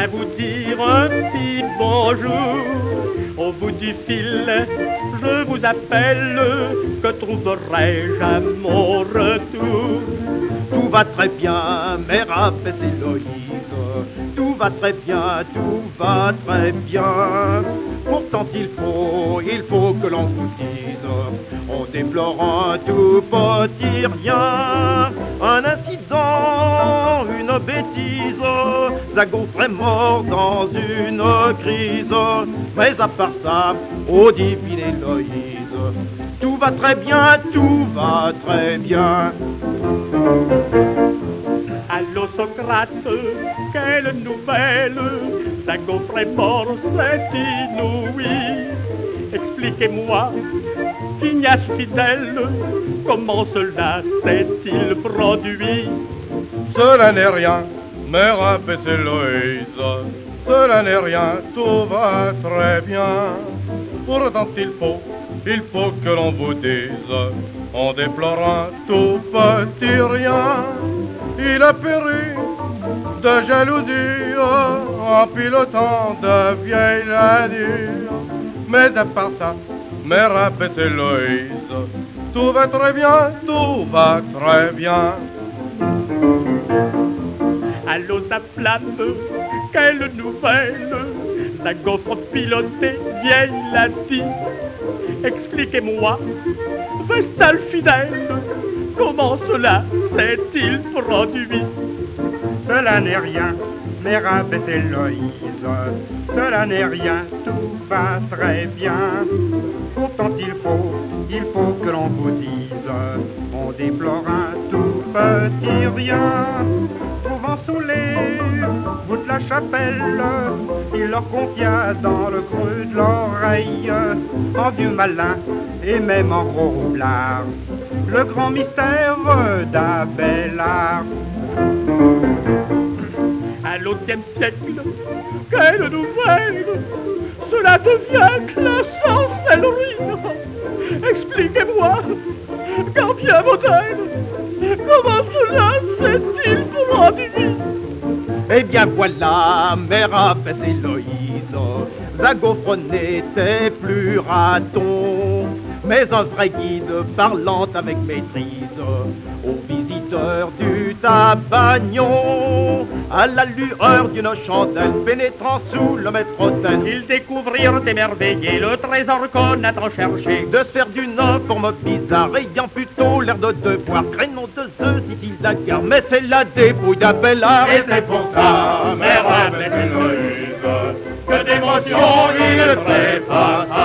viens vous dire un petit bonjour. Au bout du fil, je vous appelle, que trouverai-je à mon retour? Tout va très bien, mère Abbesse Héloïse. Tout va très bien, tout va très bien. Pourtant il faut que l'on vous dise, en déplorant un tout petit rien, un incident, une bêtise, Zago est mort dans une crise. Mais à part ça, ô divine Héloïse, tout va très bien, tout va très bien. Allô Socrate, quelle nouvelle? Zago est mort, c'est inouï. Expliquez-moi, Ignace fidèle, comment cela s'est-il produit? Cela n'est rien, mère Abbesse Héloïse, cela n'est rien, tout va très bien. Pourtant il faut que l'on vous dise, en déplorant tout petit rien, il a péri de jalousie en pilotant de vieilles navires. Mais à part ça, mère Abbesse Héloïse, tout va très bien, tout va très bien. Allô sa flamme, quelle nouvelle? La gaufre pilotée, vieille l'a dit. Expliquez-moi, Vestal fidèle, comment cela s'est-il produit? Cela n'est rien, mère Abbesse Héloïse, cela n'est rien, tout va très bien. Pourtant il faut que l'on vous dise, on déplore un tout petit rien. Trouvant sous les voûtes de la chapelle, il leur confia dans le creux de l'oreille, en vieux malin et même en gros roublard, le grand mystère d'Abélard. À l'XIe siècle, quelle nouvelle? Cela devient glaçant, c'est le ruine. Expliquez-moi, gardien modèle, comment cela s'est-il produit? Eh bien voilà, mère Abbesse Héloïse, Zagofre n'était plus raton, mais un vrai guide parlant avec maîtrise aux visiteurs du Tabagnon. À la lueur d'une chandelle pénétrant sous le maître-autel, Ils découvrirent émerveillés le trésor qu'on a tant cherché. de sphères d'une forme bizarre, ayant plutôt l'air de devoir, créneau de Zeus, dit-il d'Agar, mais c'est la dépouille d'Abélard. Et c'est pour ça, mère Abbesse Héloïse, que d'émotion il trépasse.